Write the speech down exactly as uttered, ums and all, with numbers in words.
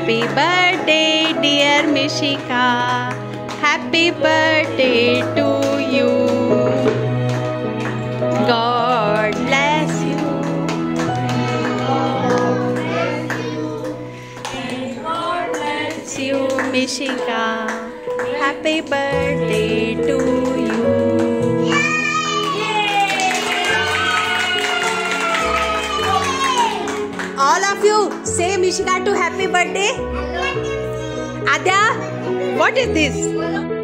Happy birthday, dear Mishika. Happy birthday to you. God bless you. God bless you, Mishika. Happy birthday to you. All of you say Mishika to happy birthday. Adya, what is this?